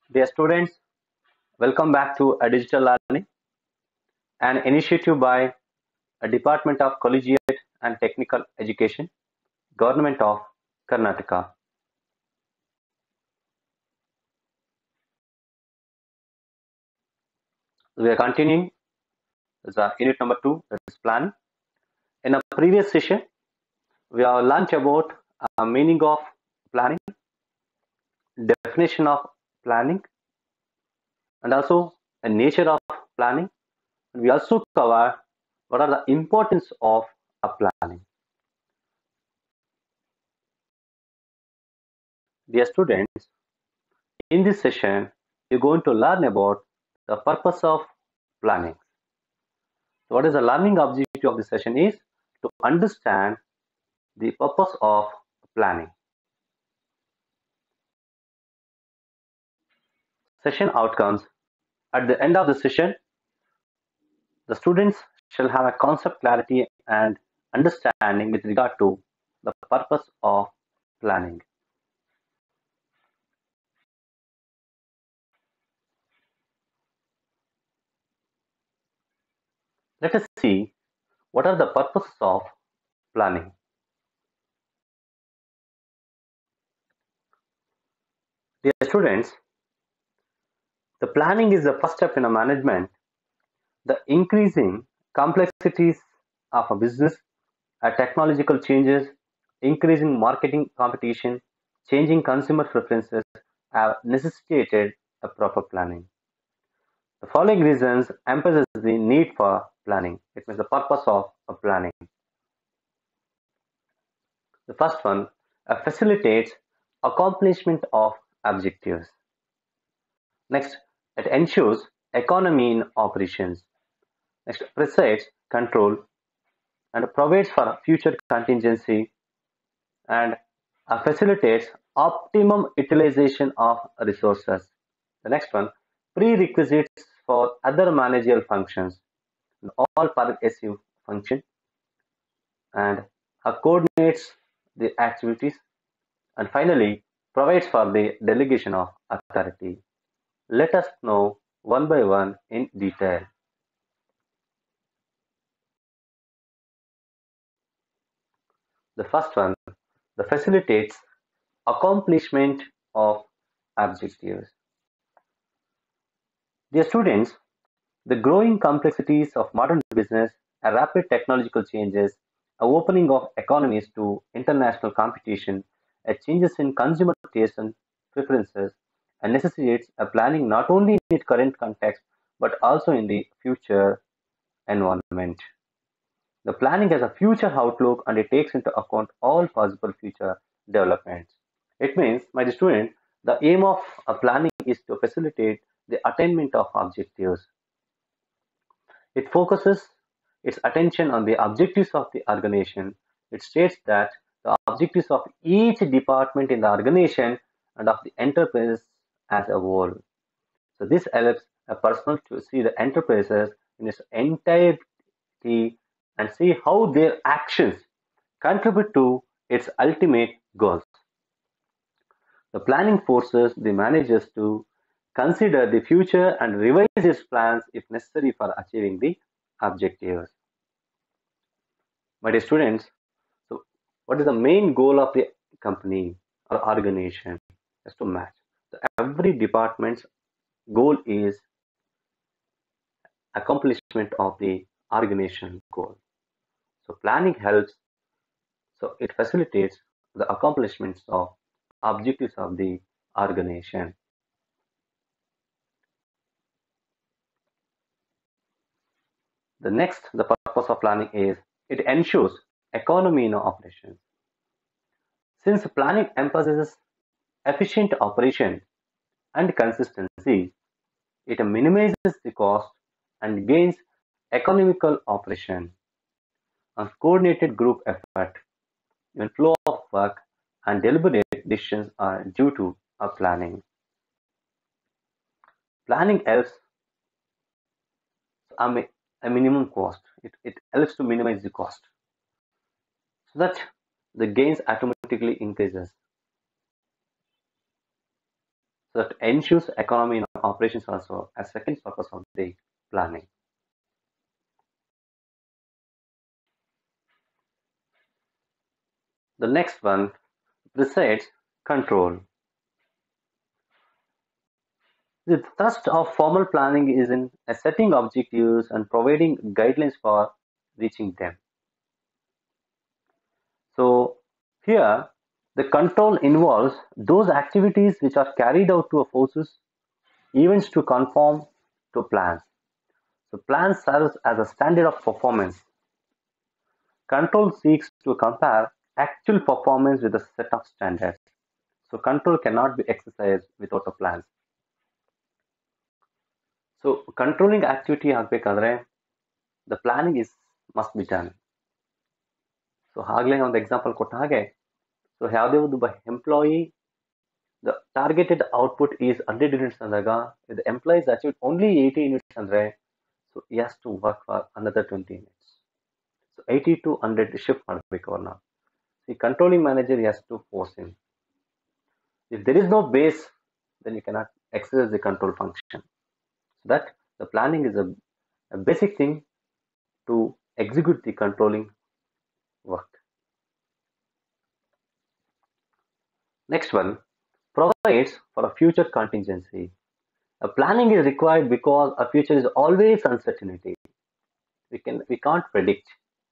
Dear students, welcome back to a Digital Learning, an initiative by a Department of Collegiate and Technical Education, Government of Karnataka. We are continuing the unit number 2, that is planning. In a previous session, we have learnt about a meaning of planning, definition of planning, and also a nature of planning. We also cover what are the importance of a planning. Dear students, in this session, you're going to learn about the purpose of planning. So what is the learning objective of this session is to understand the purpose of planning. Session outcomes. At the end of the session, the students shall have a concept clarity and understanding with regard to the purpose of planning. Let us see what are the purposes of planning. Dear students, the planning is the first step in a management. The increasing complexities of a business, technological changes, increasing marketing competition, changing consumer preferences have necessitated a proper planning. The following reasons emphasize the need for planning. It means the purpose of a planning. The first one facilitates accomplishment of objectives. Next, it ensures economy in operations. Next, presides control and provides for future contingency and facilitates optimum utilization of resources. The next one, prerequisites for other managerial functions, all pervasive function, and coordinates the activities, and finally provides for the delegation of authority. Let us know one by one in detail. The first one, the facilitates accomplishment of objectives. Dear students, the growing complexities of modern business, rapid technological changes, a opening of economies to international competition, changes in consumer tastes and preferences, and necessitates a planning not only in its current context but also in the future environment. The planning has a future outlook and it takes into account all possible future developments. It means, my student, the aim of a planning is to facilitate the attainment of objectives. It focuses its attention on the objectives of the organization. It states that the objectives of each department in the organization and of the enterprise as a whole. So this helps a person to see the enterprises in its entirety and see how their actions contribute to its ultimate goals. The planning forces the managers to consider the future and revise its plans if necessary for achieving the objectives. My dear students, so what is the main goal of the company or organization? Is to match. So every department's goal is accomplishment of the organization goal. So planning helps, so it facilitates the accomplishments of objectives of the organization. The purpose of planning is it ensures economy in operations. Since planning emphasizes efficient operation and consistency, it minimizes the cost and gains economical operation. A coordinated group effort, even flow of work and deliberate decisions are due to a planning. Planning helps a minimum cost. It helps to minimize the cost so that the gains automatically increases. so that ensures economy in operations also as second purpose of the planning. The next one precedes control. The thrust of formal planning is in setting objectives and providing guidelines for reaching them. So here, the control involves those activities which are carried out to forces events to conform to plans. So plan serves as a standard of performance. Control seeks to compare actual performance with a set of standards. So control cannot be exercised without a plan. So controlling activity ಆಗಬೇಕಾದ್ರೆ the planning is must be done. So ಆಗ್ಲೇ ಒಂದು example ಕೊಟ್ಟ ಹಾಗೆ so ಯಾವುದೇ ಒಂದು employee the targeted output is 100 units ಅಂದಾಗ if the employee is achieved only 80 units ಅಂದ್ರೆ so he has to work for another 20 units. So 80 to 100 shift ಮಾಡಬೇಕು ಅವ್ರನ್ನ. The controlling manager has to force him. If there is no base, then you cannot exercise the control function. So that the planning is a basic thing to execute the controlling work. Next one, provides for a future contingency. A planning is required because a future is always uncertainty. We can't predict.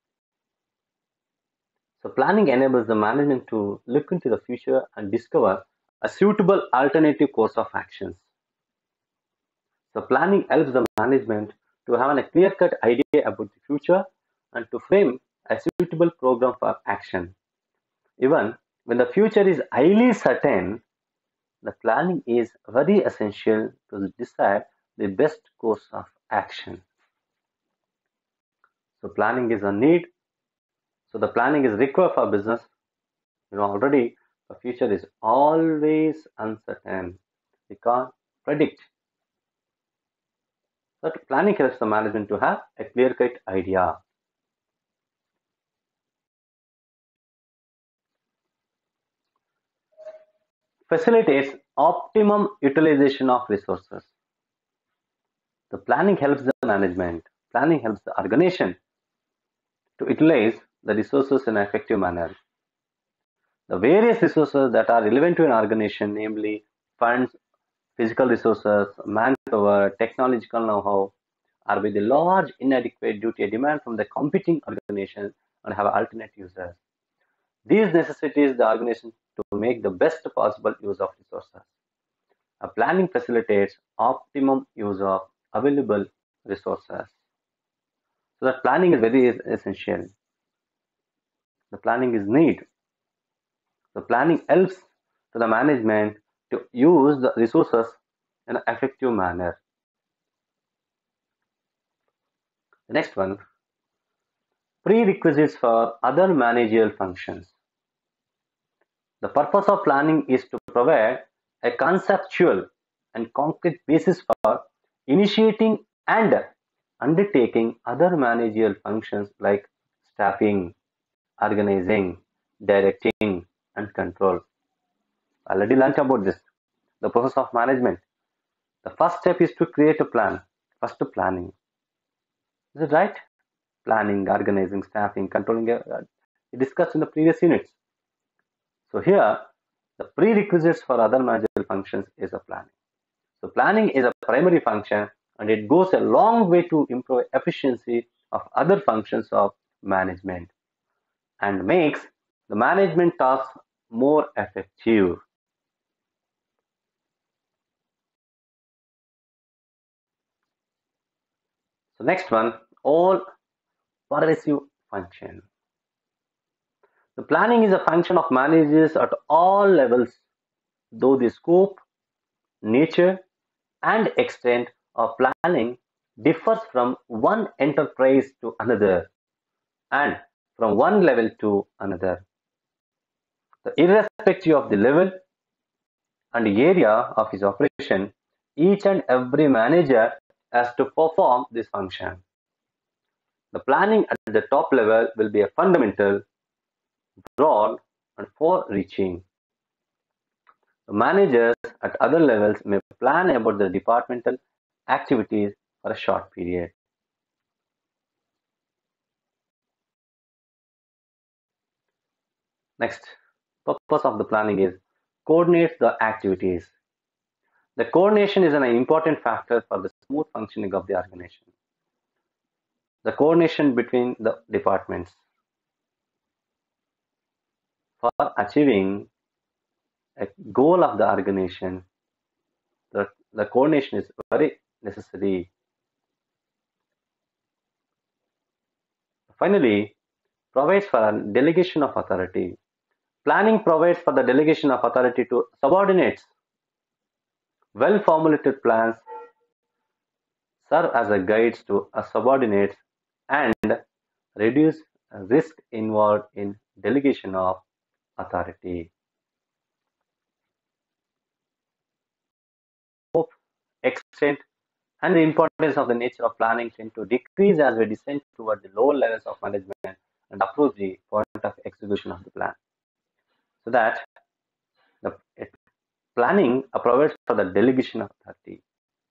So planning enables the management to look into the future and discover a suitable alternative course of actions. So planning helps the management to have a clear-cut idea about the future and to frame a suitable program for action. Even when the future is highly certain, the planning is very essential to decide the best course of action. So planning is a need. So the planning is required for business. Already the future is always uncertain. We can't predict. But planning helps the management to have a clear-cut idea. Facilitates optimum utilization of resources. The planning helps the management. Planning helps the organization to utilize the resources in an effective manner. The various resources that are relevant to an organization, namely funds, physical resources, manpower, technological know-how, are with a large inadequate due to a demand from the competing organizations and have alternate users. These necessities the organization to make the best possible use of resources. A planning facilitates optimum use of available resources. So that planning is very essential. The planning is need. The planning helps to the management to use the resources in an effective manner. The next one, prerequisites for other managerial functions. The purpose of planning is to provide a conceptual and concrete basis for initiating and undertaking other managerial functions like staffing, organizing, directing, and control. Already learned about this. The process of management. The first step is to create a plan. First, planning. Is it right? Planning, organizing, staffing, controlling. We discussed in the previous units. So here, the prerequisites for other managerial functions is a planning. So planning is a primary function and it goes a long way to improve efficiency of other functions of management and makes the management tasks more effective. So next one, all pervasive function. The planning is a function of managers at all levels, though the scope, nature, and extent of planning differs from one enterprise to another and from one level to another. So irrespective of the level and area of his operation, each and every manager has to perform this function. The planning at the top level will be a fundamental, broad, and far-reaching. Managers at other levels may plan about the departmental activities for a short period. Next, purpose of the planning is coordinate the activities. The coordination is an important factor for the smooth functioning of the organization. The coordination between the departments for achieving a goal of the organization, the coordination is very necessary. Finally, provides for a delegation of authority. Planning provides for the delegation of authority to subordinates. Well-formulated plans serve as a guides to a subordinates and reduce risk involved in delegation of authority. Hope, extent, and the importance of the nature of planning tend to decrease as we descend toward the lower levels of management and approach the point of execution of the plan. So that the planning provides for the delegation of authority.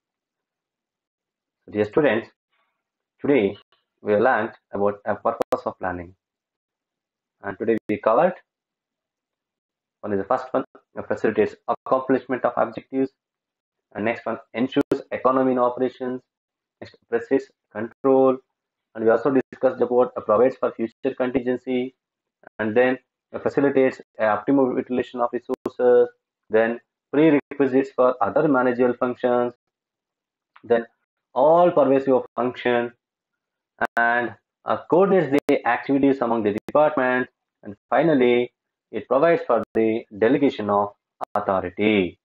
So dear students, today we learned about a purpose of planning, and today we covered one is the first one facilitates accomplishment of objectives, and next one ensures economy in operations, next precises control, and we also discussed about provides for future contingency, and then facilitates optimal utilization of resources, then prerequisites for other managerial functions, then all pervasive function, and coordinates the activities among the departments, and finally it provides for the delegation of authority.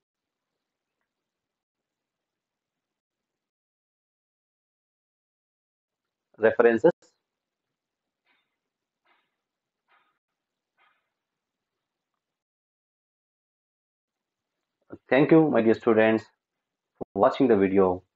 References. Thank you, my dear students, for watching the video.